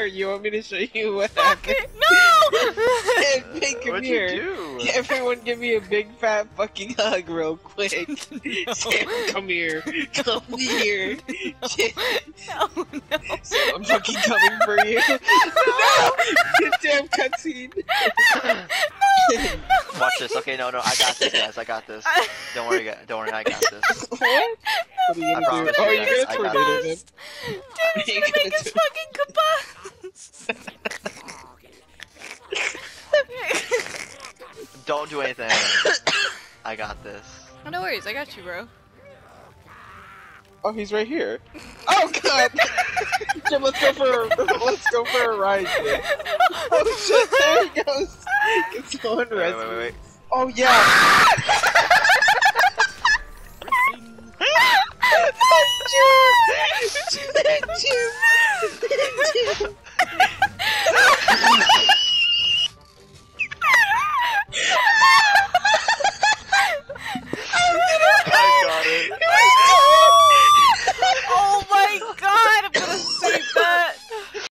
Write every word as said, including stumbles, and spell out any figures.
here. You want me to show you what happened? No! Hey, come What'd here. you do? Everyone give me a big fat fucking hug real quick. No. Sam, come here. Come here. No, no. Sam, I'm fucking coming for you. No! Damn cutscene. Watch this. Okay, no, no, I got this, guys. I got this. Don't worry, guys. Don't worry, I got this. What? What are you I gonna do? promise Oh, you you're guys, gonna I tornado got him. Dude, he's gonna make his fucking caboose. Don't do anything. I got this. Oh, no worries, I got you, bro. Oh, he's right here. Oh god! Jim, let's go for a, let's go for a ride. Jim. Oh shit! There he goes. It's going Wait, res- wait, wait, wait. Oh yeah! Jim! Jim! Jim!